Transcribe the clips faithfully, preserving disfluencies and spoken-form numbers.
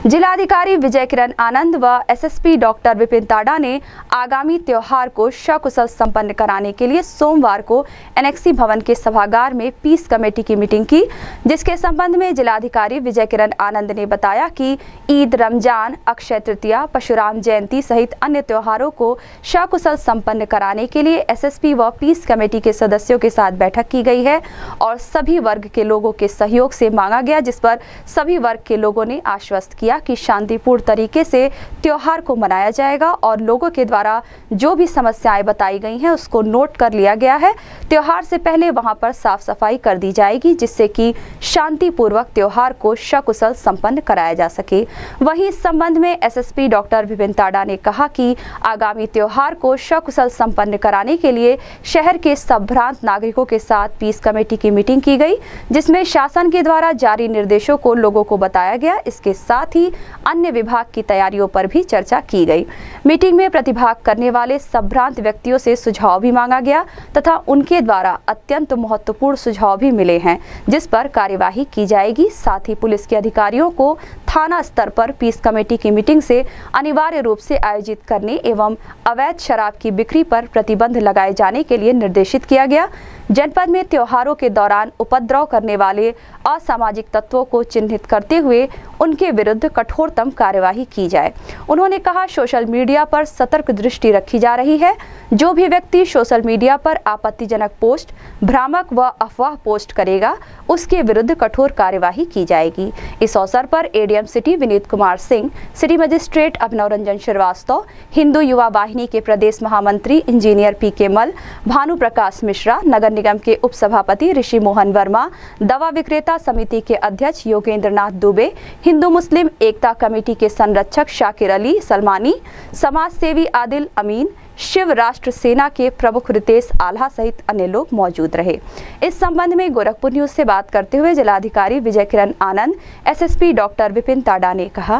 जिलाधिकारी विजय किरण आनंद व SSP doctor Vipin Tada ने आगामी त्योहार को सकुशल संपन्न कराने के लिए सोमवार को एनेक्सी भवन के सभागार में पीस कमेटी की मीटिंग की, जिसके संबंध में जिलाधिकारी विजय किरण आनंद ने बताया कि ईद, रमजान, अक्षय तृतीया, परशुराम जयंती सहित अन्य त्योहारों को सकुशल संपन्न कराने के लिए एसएसपी व पीस कमेटी के सदस्यों के साथ बैठक की गई है और सभी वर्ग के लोगों के सहयोग से मांगा गया, जिस पर सभी वर्ग के लोगों ने आश्वस्त किया कि शांतिपूर्ण तरीके से त्योहार को मनाया जाएगा और लोगों के द्वारा जो भी समस्याएं बताई गई हैं उसको नोट कर लिया गया है। त्योहार से पहले वहां पर साफ सफाई कर दी जाएगी, जिससे कि शांतिपूर्वक त्योहार को सकुशल संपन्न कराया जा सके। वहीं इस संबंध में एसएसपी डॉक्टर विपिन ताड़ा ने कहा कि आगामी त्योहार को सकुशल संपन्न कराने के लिए शहर के संभ्रांत नागरिकों के साथ पीस कमेटी की मीटिंग की गई, जिसमें शासन के द्वारा जारी निर्देशों को लोगों को बताया गया। इसके साथ ही अन्य विभाग की तैयारियों पर भी चर्चा की गई। मीटिंग में प्रतिभाग करने वाले संभ्रांत व्यक्तियों से सुझाव भी मांगा गया तथा उनके द्वारा अत्यंत महत्वपूर्ण सुझाव भी मिले हैं, जिस पर कार्यवाही की जाएगी। साथ ही पुलिस के अधिकारियों को थाना स्तर पर पीस कमेटी की मीटिंग से अनिवार्य रूप से आयोजित करने एवं अवैध शराब की बिक्री पर प्रतिबंध लगाए जाने के लिए निर्देशित किया गया। जनपद में त्योहारों के दौरान उपद्रव करने वाले असामाजिक तत्वों को चिन्हित करते हुए उनके विरुद्ध कठोरतम कार्यवाही की जाए। उन्होंने कहा, सोशल मीडिया पर सतर्क दृष्टि रखी जा रही है। जो भी व्यक्ति सोशल मीडिया पर आपत्तिजनक पोस्ट, भ्रामक व अफवाह पोस्ट करेगा, उसके विरुद्ध कठोर कार्यवाही की जाएगी। इस अवसर पर ADM city Vineet Kumar Singh, city magistrate Abhinav Ranjan Shrivastava, Hindu Yuva Vahini के प्रदेश महामंत्री इंजीनियर पी के मल, भानु प्रकाश मिश्रा, नगर निगम के उप सभापति ऋषि मोहन वर्मा, दवा विक्रेता समिति के अध्यक्ष योगेंद्र नाथ दुबे, हिंदू मुस्लिम एकता कमेटी के संरक्षक शाकिर अली सलमानी, समाज सेवी आदिल अमीन, शिव राष्ट्र सेना के प्रमुख रितेश आल्हा सहित अन्य लोग मौजूद रहे। इस संबंध में गोरखपुर न्यूज से बात करते हुए जिलाधिकारी विजय किरण आनंद, एसएसपी डॉक्टर विपिन ताड़ा ने कहा,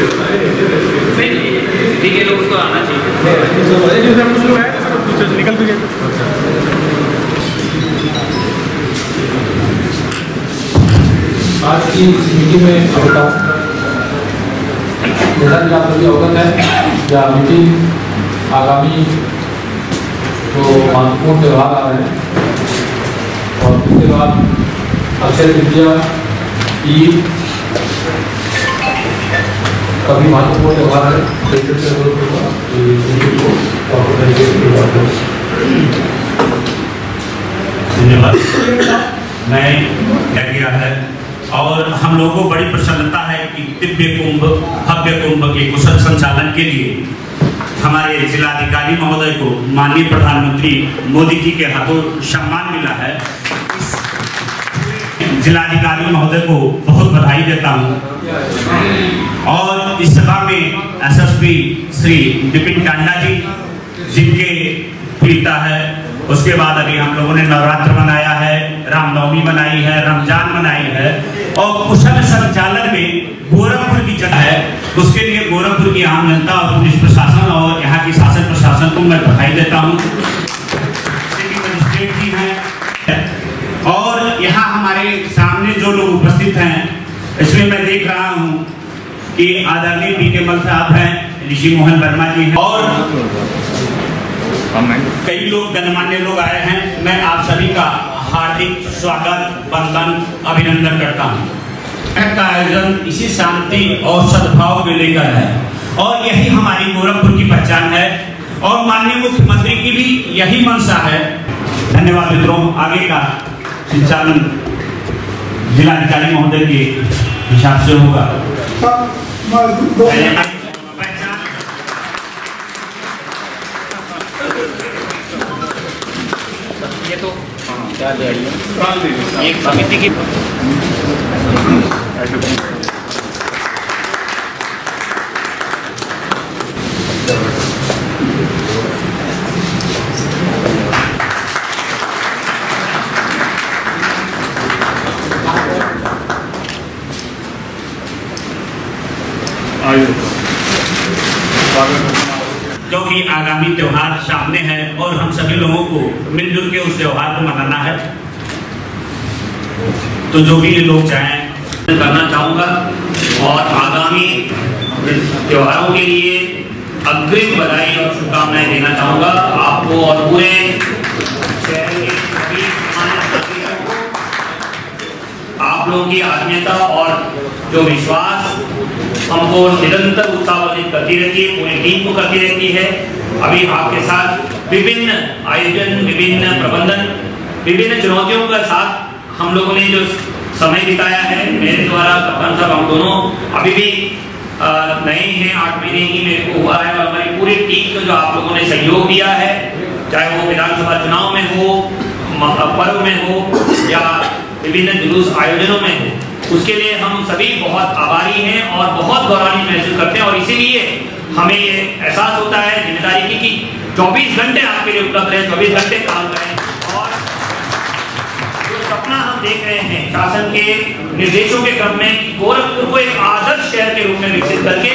आज की इस मीटिंग में बताऊं, जैसा कि आप सभी अवगत है, यह मीटिंग आगामी जो महत्वपूर्ण त्यौहार आ रहे हैं और उसके बाद अक्षय तृतीया, ईद कभी महत्वपूर्ण त्यौहार है। धन्यवाद। मैं कह गया है और हम लोगों को बड़ी प्रसन्नता है कि दिव्य कुंभ, भव्य कुंभ के कुशल संचालन के लिए हमारे जिलाधिकारी महोदय को माननीय प्रधानमंत्री मोदी जी के हाथों सम्मान मिला है। जिलाधिकारी महोदय को बहुत बधाई देता हूं और इस सभा में एसएसपी श्री विपिन ताड़ा जी, जिनके पिता है, उसके बाद अभी हम लोगों ने नवरात्र मनाया है, रामनवमी मनाई है, रमजान मनाई है और कुशल संचालन में गोरखपुर की जगह है। उसके लिए गोरखपुर की आम जनता और पुलिस प्रशासन और यहाँ की शासन प्रशासन को मैं बधाई देता हूँ। सिटी मजिस्ट्रेट जी हैं और यहाँ हमारे सामने जो लोग उपस्थित हैं, इसमें मैं देख रहा हूँ कि आदरणीय पी के मल साहब हैं, ऋषि मोहन वर्मा जी हैं और कई लोग गणमान्य लोग आए हैं। मैं आप सभी का हार्दिक स्वागत, वंदन, अभिनंदन करता हूँ। का आयोजन इसी शांति और सद्भाव को लेकर है और यही हमारी गोरखपुर की पहचान है और माननीय मुख्यमंत्री की भी यही मंशा है। धन्यवाद मित्रों। आगे का संचालन जिलाधिकारी महोदय के हिसाब से होगा। ये तो क्या ले आई एक समिति की क्योंकि आगामी त्योहार सामने है और हम सभी लोगों को मिलजुल के उस त्योहार को मनाना है, तो जो भी ये लोग चाहें करना चाहूँगा और आगामी त्योहारों के लिए अग्रिम बधाई और शुभकामनाएं देना चाहूँगा आपको और पूरे शहर के सभी नागरिकों को। आप लोगों की आत्मीयता और जो विश्वास हमको निरंतर उत्साहवर्धित करती रहती है, पूरी टीम को करती रहती है। अभी आपके साथ विभिन्न आयोजन, विभिन्न प्रबंधन, विभिन्न चुनौतियों के साथ हम लोगों ने जो समय बिताया है, मेरे द्वारा कप्तान साहब हम दोनों अभी भी नए हैं, आठ महीने ही मेरे को हुआ है, और हमारी पूरी टीम को जो आप लोगों ने सहयोग दिया है, चाहे वो विधानसभा चुनाव में हो, पर्व में हो या विभिन्न जुलूस आयोजनों में हो, उसके लिए हम सभी बहुत आभारी हैं और बहुत गौरवान्वित महसूस करते हैं। और इसीलिए हमें ये एहसास होता है जिम्मेदारी की कि चौबीस घंटे आपके लिए उपलब्ध रहे, चौबीस घंटे काम करें। और जो सपना हम देख रहे हैं शासन के निर्देशों के क्रम में कि गोरखपुर को एक आदर्श शहर के रूप में विकसित करके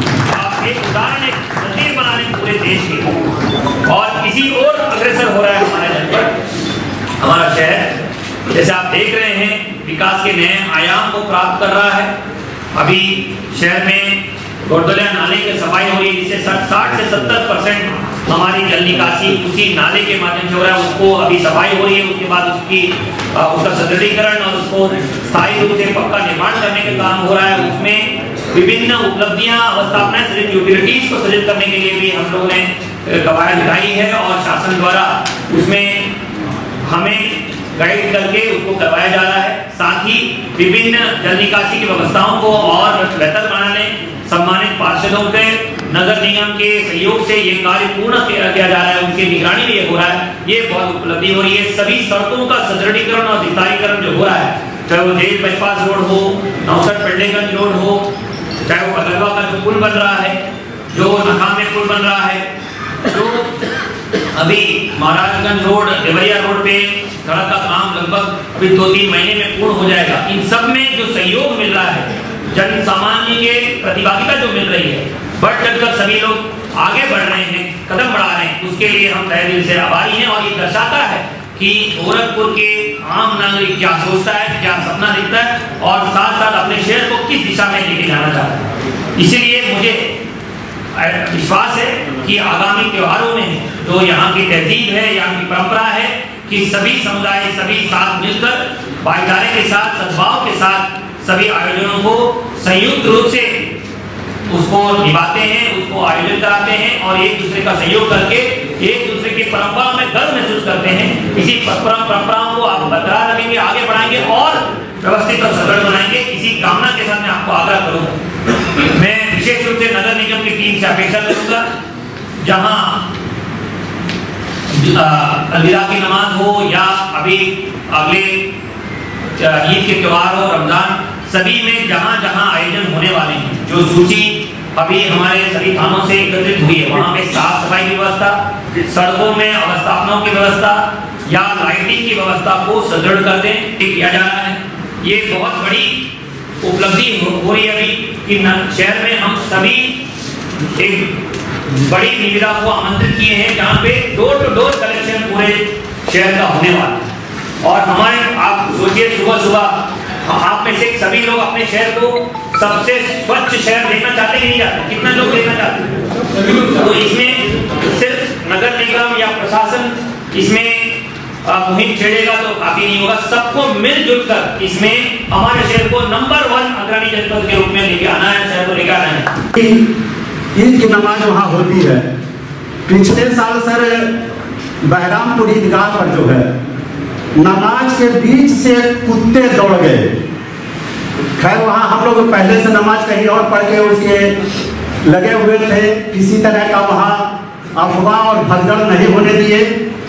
एक उदाहरण, एक नजीर बनाने पूरे देश के, और इसी ओर अग्रसर हो रहा है हमारा जनपद, हमारा शहर। जैसे आप देख रहे हैं विकास के नए आयाम को प्राप्त कर रहा है। अभी शहर में गोरदलिया नाले की सफाई हो रही है, जिससे साठ से सत्तर परसेंट हमारी जल निकासी उसी नाले के माध्यम से हो रहा है। उसको अभी सफाई हो रही है, उसके बाद उसकी उसका सुदृढ़ीकरण और उसको स्थायी रूप से पक्का निर्माण करने का काम हो रहा है। उसमें विभिन्न उपलब्धियां, अवस्थापनाएं सृजित, यूटिलिटीज को सृजित करने के लिए भी हम लोगों ने कवायद उठाई है और शासन द्वारा उसमें हमें गाइड करके उसको करवाया जा रहा है। साथ ही विभिन्न जल निकासी की व्यवस्थाओं को और बेहतर बनाने सम्मानित पार्षदों के नगर निगम के सहयोग से ये कार्य पूर्ण किया जा रहा है, उनकी निगरानी में ये हो रहा है। ये बहुत उपलब्धि हो रही है। सभी सड़कों का सुदृढ़ीकरण और विस्तारीकरण जो हो रहा है, चाहे वो जेल बाईपास रोड हो, नौसठ पेडलेगंज रोड हो, चाहे वो अगरवा का जो पुल बन रहा है, जो नकाम में पुल बन रहा है, जो अभी महाराजगंज रोड, देवरिया रोड पे सड़क का काम लगभग अभी दो तीन महीने में पूर्ण हो जाएगा। इन सब में जो सहयोग मिल रहा है, जन सामान्य के प्रतिभागिता जो मिल रही है, बढ़ चढ़कर सभी लोग आगे बढ़ रहे हैं, कदम बढ़ा रहे हैं, उसके लिए हम तहे दिल से आभारी हैं। और ये दर्शाता है कि गोरखपुर के आम नागरिक क्या सोचता है, क्या सपना दिखता है और साथ साथ अपने शहर को किस दिशा में लेके जाना चाहता है। इसीलिए मुझे विश्वास है कि आगामी त्योहारों में जो यहाँ की तहजीब है, यहाँ की परंपरा है कि सभी समुदाय सभी साथ मिलकर भाईचारे के साथ, सद्भाव के साथ सभी आयोजनों को संयुक्त रूप से उसको निभाते हैं, उसको आयोजन कराते हैं और एक दूसरे का सहयोग करके एक दूसरे की परंपरा में गर्व महसूस करते हैं। इसी परंपराओं को आप बरकरार रखेंगे, आगे बढ़ाएंगे और व्यवस्थित और सदृढ़ बनाएंगे। इसी कामना के साथ मैं आपको आग्रह करूंगा। मैं विशेष रूप से नगर निगम की टीम से अपेक्षा करूंगा, जहां अलविदा की नमाज हो या अभी अगले ईद के त्योहार हो, रमजान, सभी में जहां जहां आयोजन होने वाले हैं, जो सूची अभी हमारे सभी थानों से एकत्रित हुई है, वहां पे साफ सफाई की व्यवस्था, सड़कों में अवस्थापनाओं की व्यवस्था या लाइटिंग की व्यवस्था को सुदृढ़ कर दें, किया जा रहा है। ये बहुत बड़ी उपलब्धि हो रही है अभी कि शहर में हम सभी एक बड़ी निविदा को आमंत्रित किए हैं, जहाँ पे डोर टू डोर कलेक्शन पूरे शहर का होने वाला है। और हमारे आप सोचिए, सुबह सुबह आप में से सभी लोग अपने शहर को सबसे स्वच्छ शहर देखना चाहते ही नहीं चाहते, कितना लोग देखना चाहते हैं। तो इसमें सिर्फ नगर निगम या प्रशासन इसमें मुहिम छेड़ेगा तो काफी नहीं होगा। सबको मिलजुल कर इसमें हमारे शहर को नंबर वन अग्रणी जनपद के रूप में लेके आना है, शहर को लेके आना है। ईद की नमाज वहाँ होती है। पिछले साल सर बहरामपुर ईदगाह पर जो है, नमाज के बीच से कुत्ते दौड़ गए। खैर वहाँ हम लोग पहले से नमाज कहीं और पढ़ के उसके लगे हुए थे, किसी तरह का वहाँ अफवाह और भगदड़ नहीं होने दिए।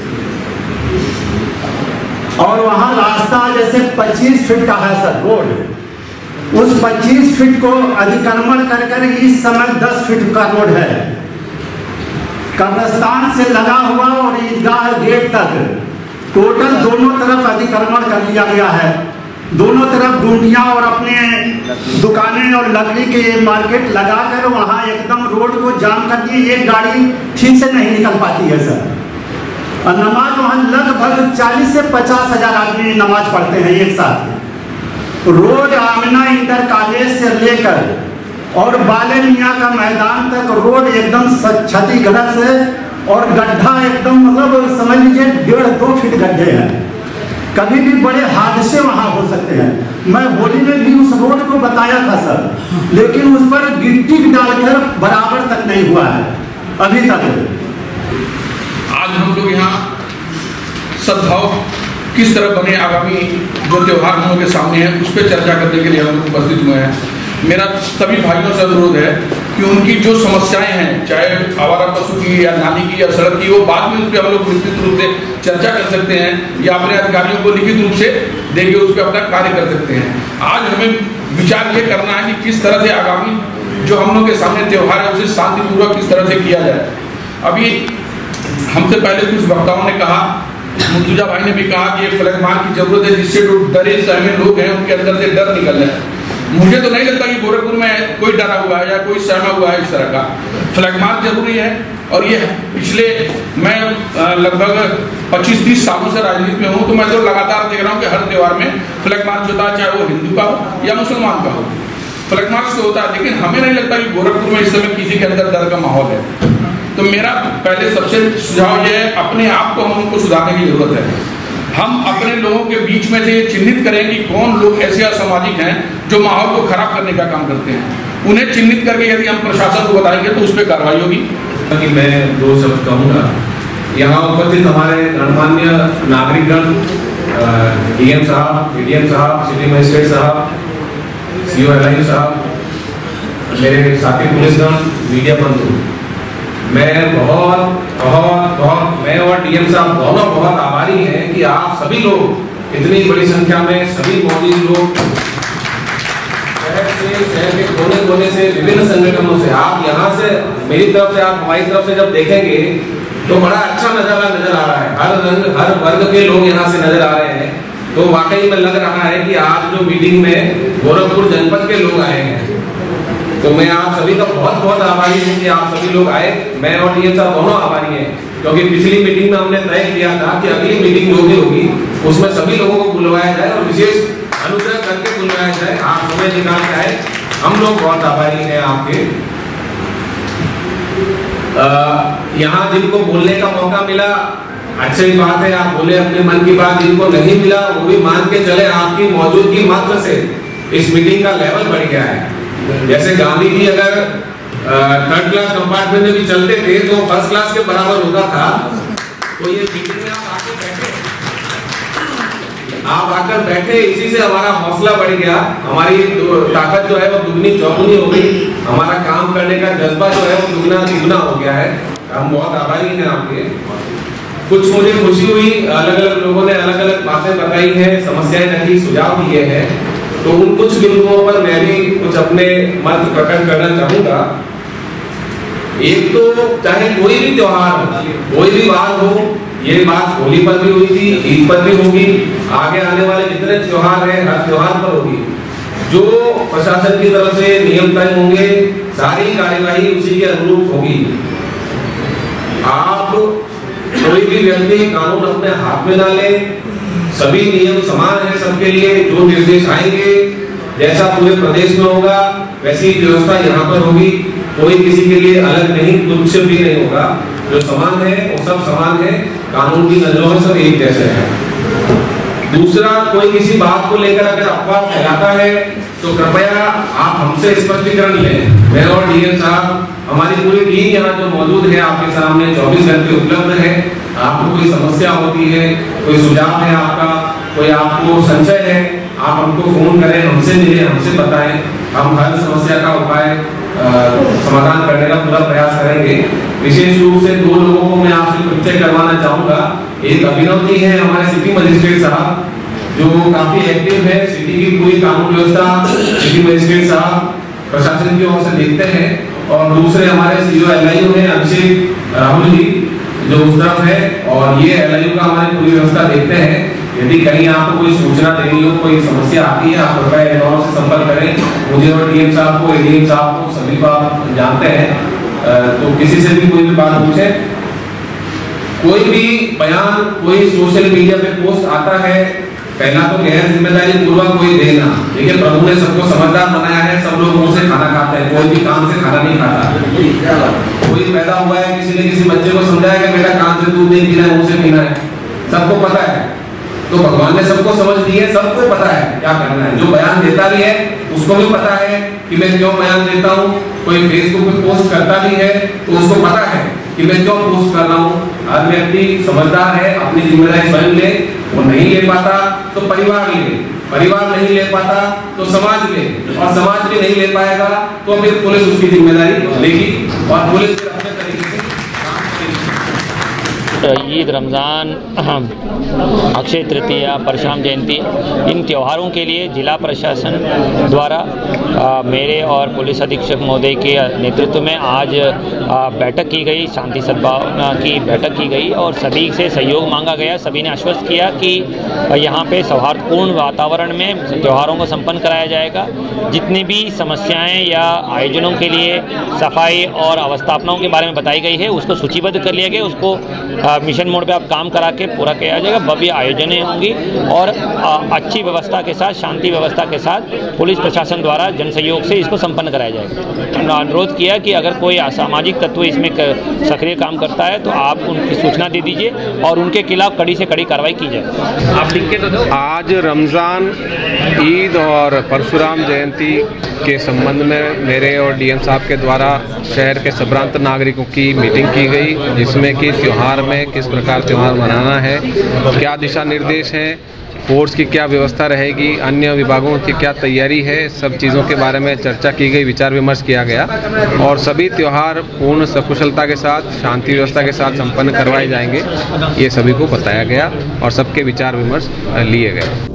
और वहाँ रास्ता जैसे पच्चीस फीट का है सर रोड, उस पच्चीस फीट को अतिक्रमण कर कर इस समय दस फीट का रोड है। कब्रिस्तान से लगा हुआ और ईदगाह गेट तक टोटल दोनों तरफ अतिक्रमण कर लिया गया है। दोनों तरफ गुंडियां और अपने दुकानें और लकड़ी के मार्केट लगाकर वहाँ एकदम रोड को जाम कर दिए। एक गाड़ी ठीक से नहीं निकल पाती है सर। और नमाज वहाँ लगभग चालीस से पचास हजार आदमी नमाज पढ़ते हैं एक साथ। रोड आमना इंटर कॉलेज से लेकर और बाले मियाँ का मैदान तक रोड एकदम क्षतिग्रस्त है और गड्ढा एकदम मतलब समझ लीजिए डेढ़ दो फीट गड्ढे हैं। कभी भी बड़े हादसे वहाँ हो सकते हैं। मैं होली में भी उस रोड को बताया था सर, लेकिन उस पर गिट्टी डालकर बराबर तक नहीं हुआ है अभी तक। आज हम लोग यहाँ सद्भाव किस तरह बने आगामी जो त्यौहार हम लोग के सामने है उस पर चर्चा करने के लिए हम लोग उपस्थित हुए हैं। मेरा सभी भाइयों से अनुरोध है कि उनकी जो समस्याएं हैं, चाहे आवारा पशु की या नाली की या सड़क की, वो बाद में उस पर हम लोग विस्तृत रूप से चर्चा कर सकते हैं या अपने अधिकारियों को लिखित रूप से देके उस पर अपना कार्य कर सकते हैं। आज हमें विचार ये करना है कि किस तरह से आगामी जो हम लोग के सामने त्यौहार है उसे शांतिपूर्वक किस तरह से किया जाए। अभी हमसे पहले कुछ वक्ताओं ने कहा, मुर्तुजा भाई ने भी कहा कि ये फ्लैग मार्च की जरूरत है जिससे जो डरे सहमे लोग हैं उनके अंदर से डर निकल जाए। मुझे तो नहीं लगता कि गोरखपुर में कोई डरा हुआ है या कोई सहमा हुआ है इस तरह का। फ्लैग मार्च जरूरी है और ये पिछले मैं लगभग पच्चीस तीस सालों से राजनीति में हूँ, तो मैं तो लगातार देख रहा हूँ कि हर त्यौहार में फ्लैग मार्च होता है, चाहे वो हिंदू का हो या मुसलमान का हो, फ्लैग मार्च तो होता है। लेकिन हमें नहीं लगता कि गोरखपुर में इस समय किसी के अंदर डर का माहौल है। तो मेरा पहले सबसे सुझाव यह है, अपने आप को हम उनको सुधारने की जरूरत है। हम अपने लोगों के बीच में से चिन्हित करें कि कौन लोग ऐसे असामाजिक हैं जो माहौल को खराब करने का काम करते हैं। उन्हें चिन्हित करके यदि हम प्रशासन को बताएंगे तो उस पर कार्रवाई होगी। कि मैं दो शब्द कहूँगा। यहाँ उपस्थित हमारे गणमान्य नागरिकगण, डीएम साहब, एडीएम साहब, सिटी मजिस्ट्रेट साहब, सीओ एलआई साहब, मेरे साथी पुलिसगण, मीडिया बंधु, मैं बहुत बहुत बहुत मैं और डीएम साहब दोनों बहुत आभारी हैं कि आप सभी लोग इतनी बड़ी संख्या में सभी मौजूद लोग शहर से शहर के कोने कोने से विभिन्न संगठनों से आप यहाँ से मेरी तरफ से आप हमारी तरफ से जब देखेंगे तो बड़ा अच्छा नजारा नजर आ रहा है। हर रंग हर वर्ग के लोग यहाँ से नजर आ रहे हैं। तो वाकई में लग रहा है कि आज जो मीटिंग में गोरखपुर जनपद के लोग आए हैं, तो मैं आप सभी का बहुत बहुत आभारी हूँ कि आप सभी लोग आए। मैं और डीएम साहब दोनों आभारी हैं, क्योंकि पिछली मीटिंग में हमने तय किया था कि अगली मीटिंग जो भी होगी उसमें सभी लोगों को बुलवाया जाए और विशेष अनुग्रह करके बुलवाया जाए। आप समय निकाल के आए, हम लोग बहुत आभारी हैं आपके। यहाँ जिनको बोलने का मौका मिला, अच्छी बात है, आप बोले अपने मन की बात। जिनको नहीं मिला वो भी मान के चले, आपकी मौजूदगी मात्र से इस मीटिंग का लेवल बढ़ गया है। जैसे गांधी जी अगर थर्ड क्लास कंपार्टमेंट में भी चलते थे तो फर्स्ट क्लास के बराबर होता था। तो ये मीटिंग में आप आकर बैठे आप आकर बैठे इसी से हमारा हौसला बढ़ गया, हमारी ताकत जो है वो दुगनी चौगुनी हो गई, हमारा काम करने का जज्बा जो है वो दुगना तिगुना हो गया है। हम बहुत आभारी हैं आपके। कुछ मुझे खुशी हुई, अलग अलग लोगों ने अलग अलग बातें बताई हैं, समस्याएं रखी, सुझाव दिए हैं। तो उन कुछ बिंदुओं पर मैं भी कुछ अपने मत प्रकट करना चाहूंगा। एक तो चाहे कोई भी त्योहार हो, कोई भी बात हो, ये बात होली पर भी हुई थी, ईद पर भी होगी, आगे आने वाले जितने त्योहार हैं हर त्योहार पर होगी। जो प्रशासन की तरफ से नियम तय होंगे सारी कार्यवाही उसी के अनुरूप होगी। आप कोई भी व्यक्ति कानून अपने हाथ में ना ले, सभी नियम समान है सबके लिए। जो निर्देश आएंगे जैसा पूरे प्रदेश में होगा वैसी व्यवस्था यहाँ पर होगी। कोई किसी के लिए अलग नहीं, तुच्छ भी नहीं होगा। जो समान है वो सब समान है, कानून की नजरों में सब एक जैसे है। दूसरा, कोई किसी बात को लेकर अगर अफवाह फैलाता है तो कृपया आप हमसे स्पष्टीकरण लें। मैं और डीएम साहब, हमारी पूरी टीम यहाँ जो मौजूद है आपके सामने चौबीस घंटे उपलब्ध है। आपको कोई समस्या होती है, कोई सुझाव है आपका, कोई आपको संशय है, आप हमको फोन करें, हमसे मिलें, हमसे बताएं। हम हर समस्या का उपाय समाधान करने का पूरा प्रयास करेंगे। विशेष रूप से दो लोगों को मैं आपसे परिचय करवाना चाहूँगा। एक अभिनव जी है हमारे सिटी मजिस्ट्रेट साहब, जो काफी एक्टिव है, सिटी की पूरी कानून व्यवस्था सिटी मजिस्ट्रेट साहब प्रशासन की ओर से देखते हैं। और दूसरे हमारे सीओ एलआईयू हैं अभिषेक राहुल जी, जो उस तरफ है, और ये एलआईयू का हमारी पूरी व्यवस्था देखते हैं। यदि कहीं आपको कोई सूचना देनी हो, कोई समस्या आती है, आप कृपया एलआईयू से संपर्क करें। मुझे और डीएम साहब को, एडीएम साहब को, सभी को आप जानते हैं, तो किसी से भी कोई भी बात पूछे। कोई भी बयान, कोई सोशल मीडिया पे पोस्ट आता है पहला तो गैर जिम्मेदारी पूर्वक कोई देना। देखिए प्रभु ने सबको समझदार बनाया है, सब लोग मुंह से खाना खाते हैं, कोई भी काम से खाना नहीं खाता। कोई पैदा हुआ है, किसी ने किसी बच्चे को समझाया कि बेटा कान से दूध नहीं पीना है, मुंह से पीना है, सबको पता है। तो भगवान ने सबको समझ दी है, सबको पता है क्या करना है। जो बयान देता भी है उसको भी पता है कि मैं क्यों बयान देता हूँ। कोई फेसबुक पे पोस्ट करता भी है तो उसको पता है कि मैं क्यों पोस्ट कर रहा हूँ। हर व्यक्ति समझदार है, अपनी जिम्मेदारी स्वयं ले। वो नहीं ले पाता तो परिवार ले, परिवार नहीं ले पाता तो समाज ले, और समाज भी नहीं ले पाएगा तो फिर पुलिस उसकी जिम्मेदारी लेगी और पुलिस फिर अपने तरीके से। ईद, रमज़ान, अक्षय तृतीया, परशुराम जयंती, इन त्योहारों के लिए जिला प्रशासन द्वारा आ, मेरे और पुलिस अधीक्षक महोदय के नेतृत्व में आज आ, बैठक की गई, शांति सद्भावना की बैठक की गई और सभी से सहयोग मांगा गया। सभी ने आश्वस्त किया कि यहाँ पे सौहार्दपूर्ण वातावरण में त्योहारों को संपन्न कराया जाएगा। जितनी भी समस्याएं या आयोजनों के लिए सफाई और अवस्थापनाओं के बारे में बताई गई है उसको सूचीबद्ध कर लिया गया, उसको मिशन मोड पे आप काम करा के पूरा किया जाएगा। भव्य आयोजनें होंगी और अच्छी व्यवस्था के साथ, शांति व्यवस्था के साथ पुलिस प्रशासन द्वारा जन सहयोग से इसको संपन्न कराया जाएगा। अनुरोध किया कि अगर कोई असामाजिक तत्व इसमें सक्रिय काम करता है तो आप उनकी सूचना दे दीजिए और उनके खिलाफ कड़ी से कड़ी कार्रवाई की जाए। आप लिख के तो दो। आज रमज़ान, ईद और परशुराम जयंती के संबंध में मेरे और डीएम साहब के द्वारा शहर के सभ्रांत नागरिकों की मीटिंग की गई, जिसमें कि त्यौहार में किस प्रकार त्यौहार मनाना है, क्या दिशा निर्देश है, फोर्स की क्या व्यवस्था रहेगी, अन्य विभागों की क्या तैयारी है, सब चीज़ों के बारे में चर्चा की गई, विचार विमर्श किया गया और सभी त्यौहार पूर्ण सकुशलता के साथ, शांति व्यवस्था के साथ संपन्न करवाए जाएंगे, ये सभी को बताया गया और सबके विचार विमर्श लिए गए।